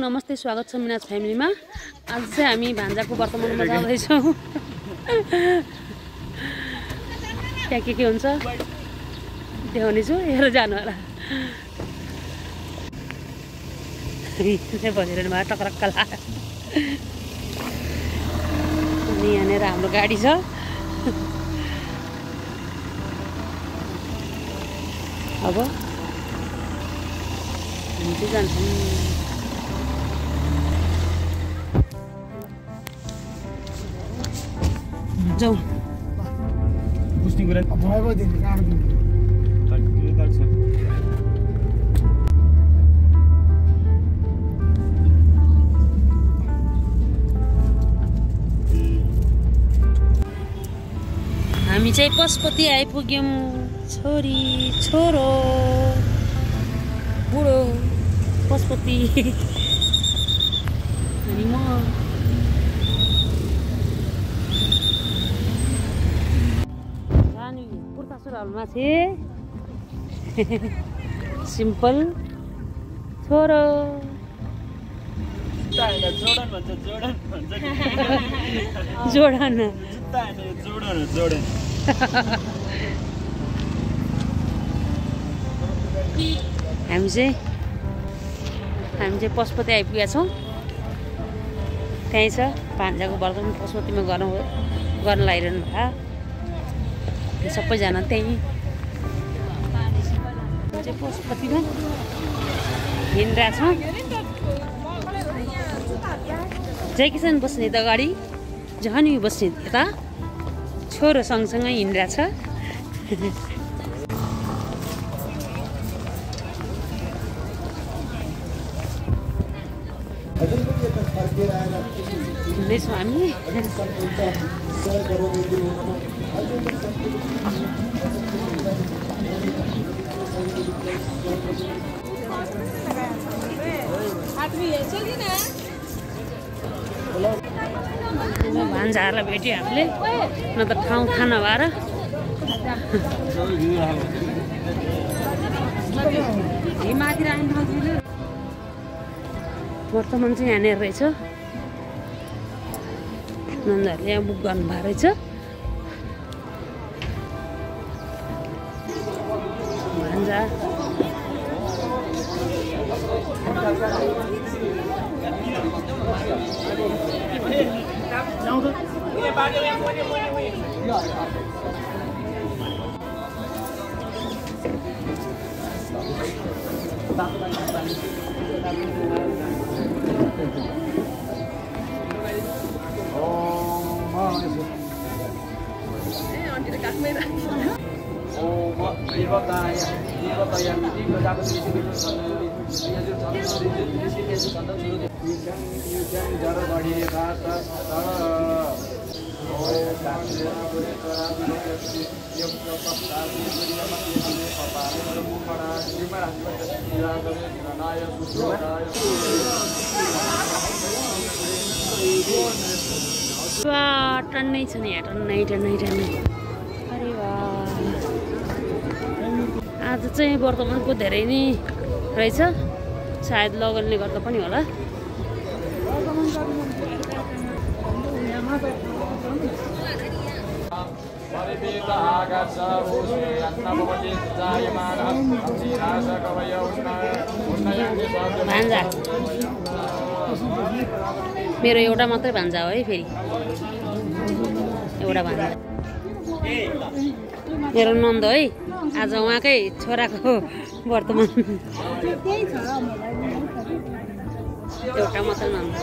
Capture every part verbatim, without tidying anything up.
नमस्ते, स्वागत छ मिनाज फ्यामिलीमा। आज चाहिँ हामी भान्जाको वर्तमानमा जाँदैछौँ। त्यहाँ के के हुन्छ देखाउने छु, हेरेर जानु होला। भनिरहनु भयो टक्रक्क लाग्यो। अनि यहाँनिर हाम्रो गाडी छ। अब हामी चाहिँ जान्छौँ। जाउँ। पुस्ने कुरा भयो दिन आठ दिन हामी चाहिँ पशुपति आइपुग्यौँ। छोरी छोरो बुढो पशुपति अनि म कुर्ता सुरुवालमा थिएँ। सिम्पल छोरो जोडन भन्छ जोडन भन्छ जोडन जुत्ता हैन जोडन जोडन। हामी चाहिँ हामी चाहिँ पशुपति आइपुगेका छौँ। त्यहीँ छ भान्जाको वर्तमान पशुपतिमा गर्न गर्न लागिरहनु भएको। सबैजना त्यहीँ चाहिँ पशुपतिमा हिँडिरहेछौँ। जय किसान बस्ने त अगाडि, जहानी बस्ने यता छोरो सँगसँगै हिँडिरहेछ। हिँड्दैछौँ हामी। भान्जाहरूलाई भेट्यो हामीले, न त ठाउँ थाहा नभएर। वर्तमान चाहिँ यहाँनिर रहेछ। नन्दहरूले यहाँ बुक गर्नुभएको रहेछ। भान्जा टन्नै छ नि यहाँ, टन्नै टन्नै टन्नै। अरे वाह, आज चाहिँ वर्तमानको धेरै नै रहेछ। सायद लगनले गर्दा पनि होला। भान्जा मेरो एउटा मात्रै भान्जा हो है। फेरि एउटा भान्जा मेरो नन्द है। आज उहाँकै छोराको वर्तमान एउटा मात्रै नन्द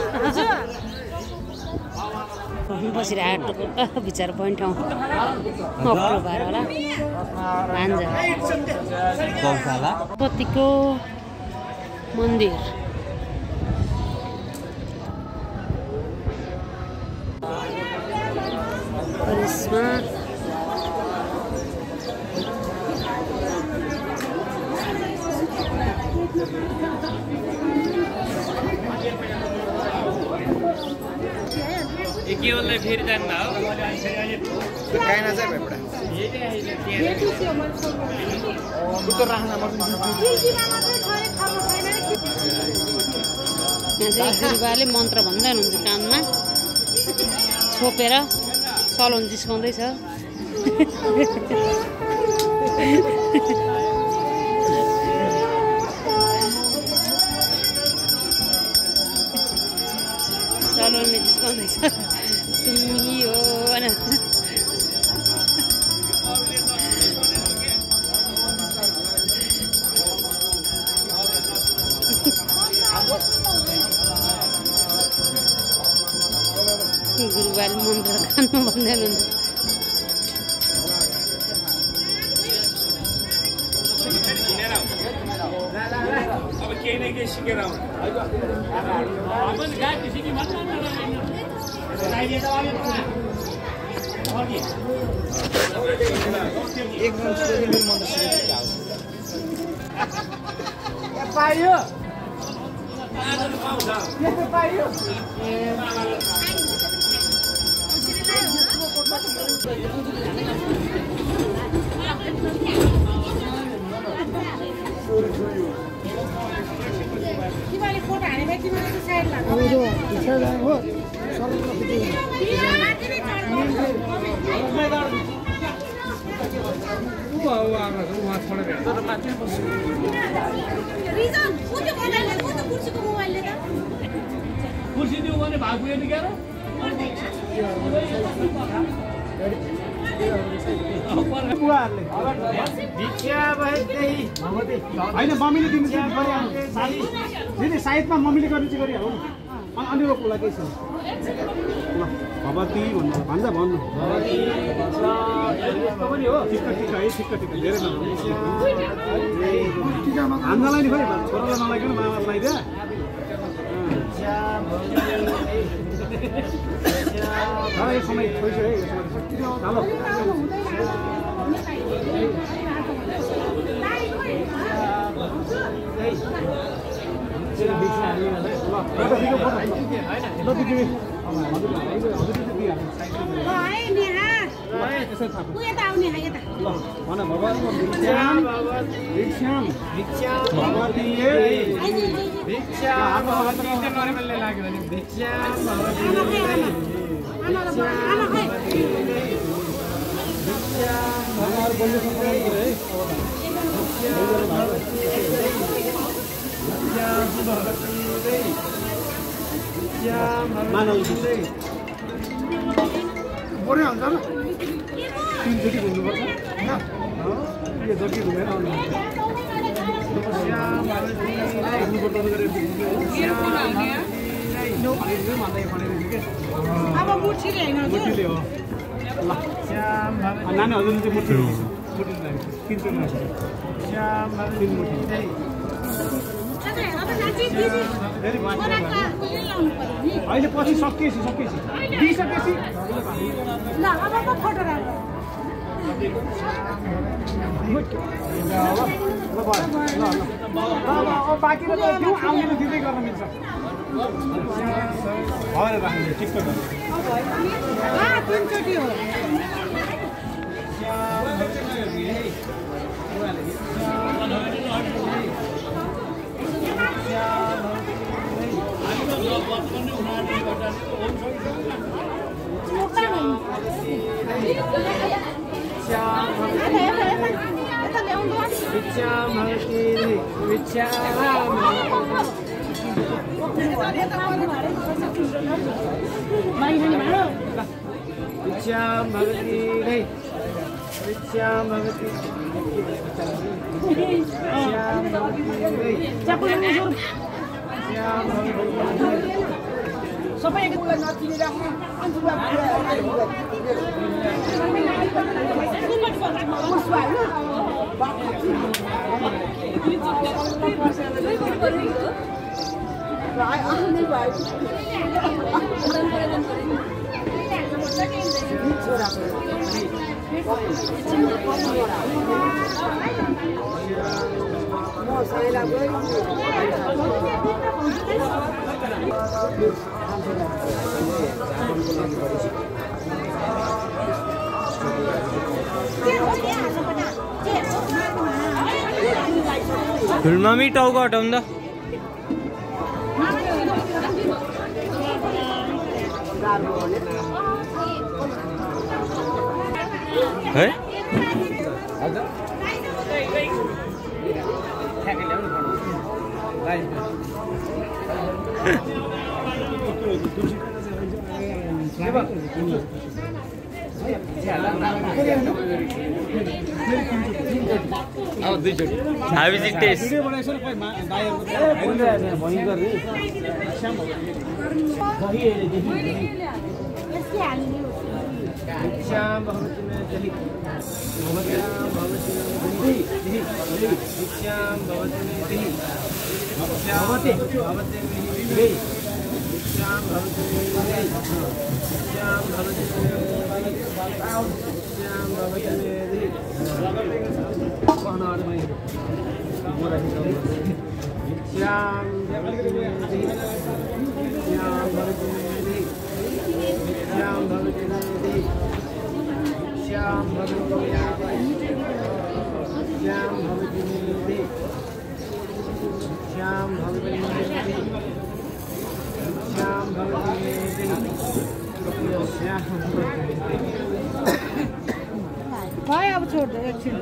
बसिरहेको बिचार point ठाउँ अप्ठ्यारो भएर होला। भान्जा पतिको मन्दिर करिश्मा के बोल्दै फेरि जान्दा हो काइना चाहिँ भएपडा उत्तर राख्न यहाँ चाहिँ गुरुबाले मन्त्र भन्दै हुनुहुन्छ कानमा छोपेर सलोन जिस्काउँदैछ। सलोनले जिस्काउँदैछ तिमी हो भनेर। गुरुबाले मन्त्र कानमा भन्दै हुनुहुन्छ। अब केही न केही सिकेर आउनु। पाइयो पाइयो तिमीले फोटो हानेको तिमीले चाहिँ साइड लाग्यो हो साइड लाग्यो हो रिजन कुन मोबाइलले कुन कुर्सीको मोबाइलले त कुर्सी दिउ भने भाग पुग्यो नि क्या होइन मम्मीले दिनु चाहिँ साइडमा मम्मीले गर्ने चाहिँ गरिहालौँ न अनि रोक्नुलाई केही छैन ल भगवती भन्नु भन्छ भन्नु हो टिक्क टिक्क है टिक्क टिक्क धेरै हान्नलाई नि खोइ छोरालाई नलाइकन मामालाई लगाइदियो यो समय खोइसक्यो है हेलो बोरे हुन्छ न तिनचोटि घुम्नुपर्छ यो जति घुमेर आउनु हो नानी हजुरले चाहिँ मुठी तिनचोटि अहिले पछि सकिएपछि सकिएपछि दिइसकेपछि ल अब म फोटो राख्छु बाँकी र आउने दिँदै गर्न मिल्छ भएर राख्नु ठिक छ तिनचोटि हो सबै एक कुरा नचिने राख्नु Mami, टाउको हटाउँदा है अब दुईचोटि हामी जित्तेस श्याम भवति मे दहि भवत्यां भवति मे दहि श्याम भवति मे दहि भवति भवति मे दहि श्याम भवति मे दहि श्याम भवति मे दहि श्याम भवति मे दहि कहनार में मोरा श्याम भवति मे दहि श्याम भवति मे दहि श्याम भवति मे दहि श्याम भवति मे दहि श्याम भवति मे दहि श्याम भवति मे दहि श्याम भवति मे दहि श्याम भाई अब छोड़ दो एकछिन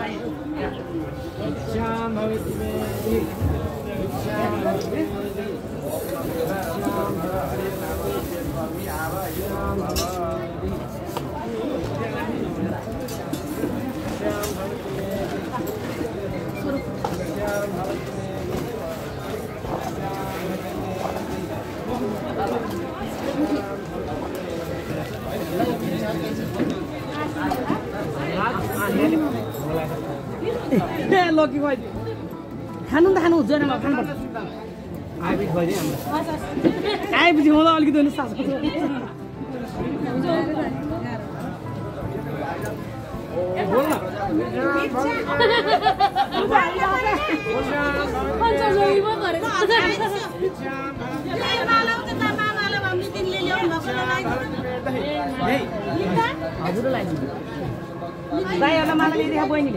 श्याम भवति मे दहि श्याम भवति मे दहि श्याम भवति श्याम भवति लकी भाइ खानु त खानु हुँदैन म खानु पर्छ आइबिट भइदियो हाम्रो आएपछि मलाई अलिकति हुनु सास बोल न हजुरलाई दाइहरूलाई माला लिइदिए बहिनीले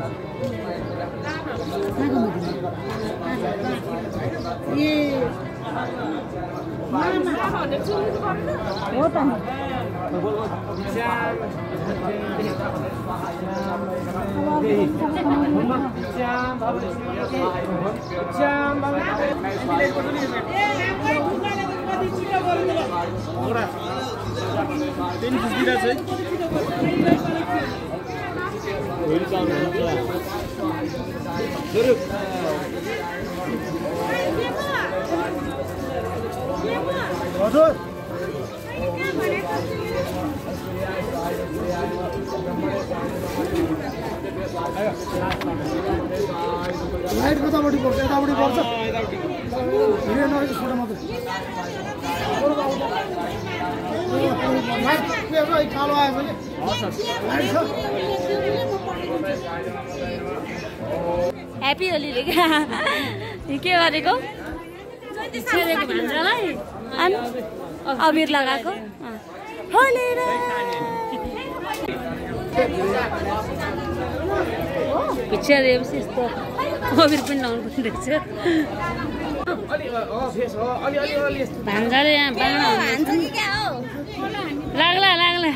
ए हो त हजुर लाइट कतापट्टि पर्छ यतापट्टि पर्छ हिँड्यो नरहेछ छोटो मात्रै लाइट कालो आयो भने लाइट छ ह्याप्पी होलीले क्या के गरेको छेडेको भान्जालाई अनि अबिर लगाएको होली रे पिक्चर हेरेपछि यस्तो अबिर पनि लाउनु पर्ने रहेछ भान्जाले यहाँ बाँडा लाग्ला लाग्ला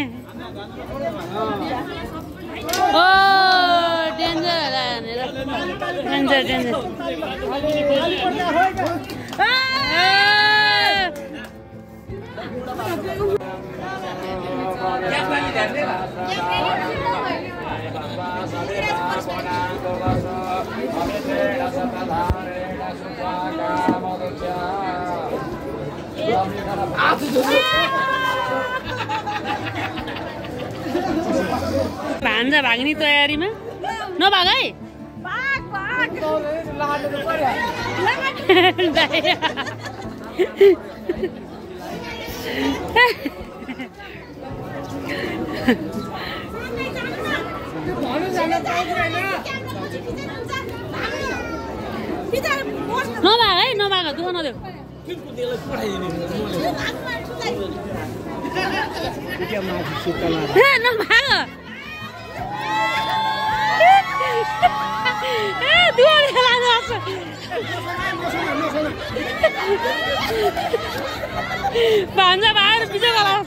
ओ डेन्जर डेन्जर डेन्जर भान्जा भाग्ने तयारीमा नभाग है नभाग है नभाग दुःख नदेऊ नभाग ए दुःख लाग्छ भान्जा भाएर बिजो गलाउँछ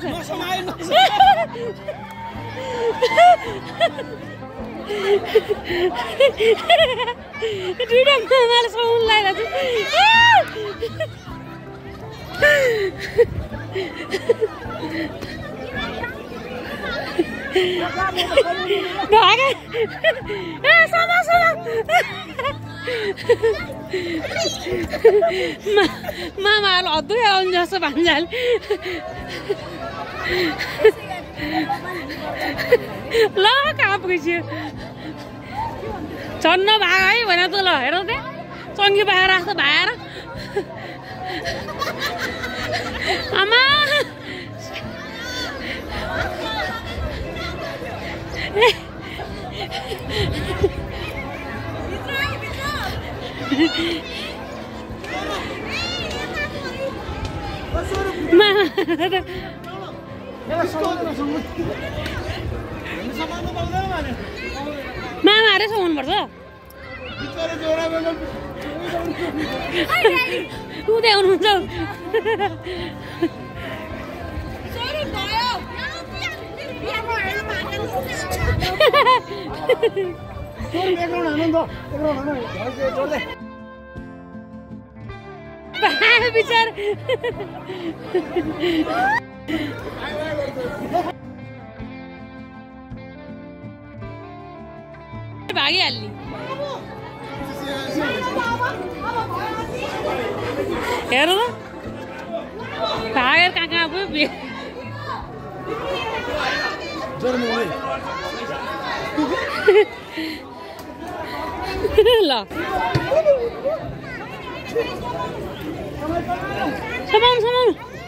दुईटा मामाले साउन लगाइरहेको मामाहरू अद्भुत आउनु जस्तो भान्जाले ल कहाँ पुगेछु छन्न भाग है भनेर त ल हेर त चङ्गी बाएर जस्तो भाएर आमा मामाहरू सुहाउनुपर्छ उदय हुनुहुन्छ विचार भागिहाल्ने हेर त भागेर कहाँ कहाँ पुग्यो ल समाउनु समाउनु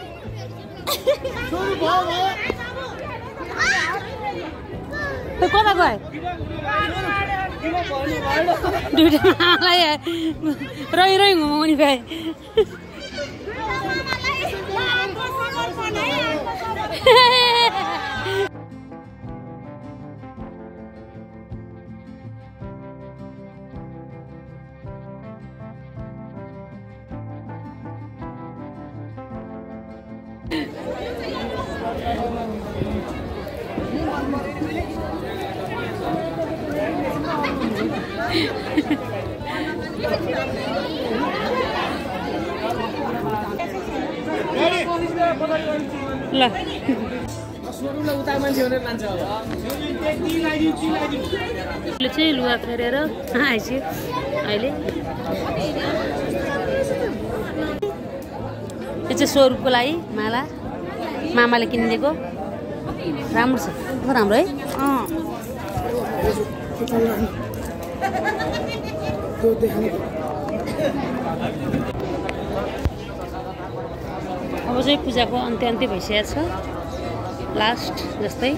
कता गयो दुईटा मामालाई रही रही घुमाउने भए ल चाहिँ लुगा फेरेर आइसक्यो अहिले यो चाहिँ सौ रुपियाँको लागि माला मामाले किनिदिएको राम्रो छ राम्रो है अब चाहिँ पूजाको अन्त्य अन्त्य भइसकेको छ लास्ट जस्तै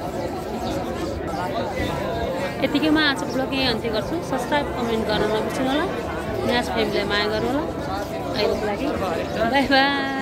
यतिकैमा आज ब्लग यहीँ अन्त्य गर्छु सब्सक्राइब कमेन्ट गर्न नबिर्सनु होला न्यास फ्यामिलीलाई माया गर्नु होला अहिलेको लागि बाई बाई।